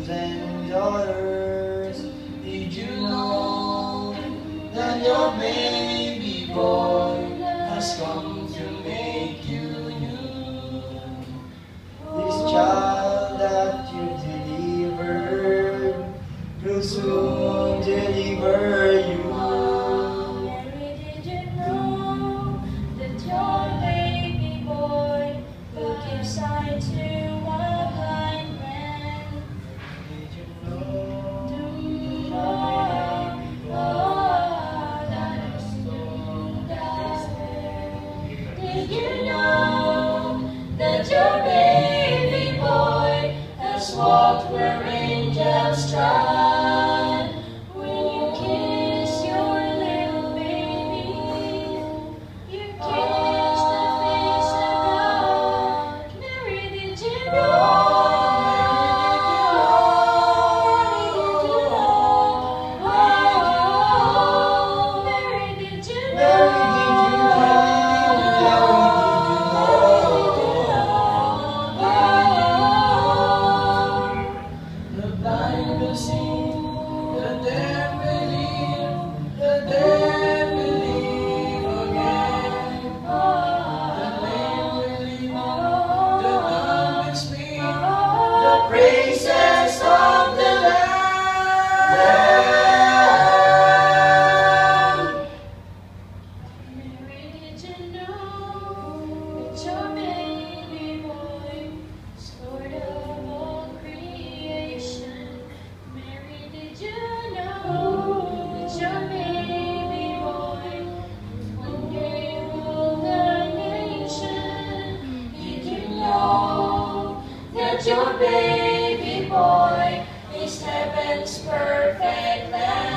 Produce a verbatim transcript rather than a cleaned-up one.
and daughters. Did you know that your baby boy has come to make you new? This child that you delivered will soon deliver you. Mary, did you know that your baby boy will give sight to a blind man? Did you know Do you know that his soul dies there? Did you know that your baby boy has walked where angels trod? When you kiss your little baby, you kiss the face of God. Mary, did you know? Mary, did you know? Mary, the blind will see, the deaf believe, the dead believe again. The lame will leap, the dumb will speak, the praises of the Lamb. Mary, did you know that your baby boy is Lord of all creation? Mary, did you know that your baby boy will one day rule the nation? Did you know that your baby boy is heaven's perfect Lamb?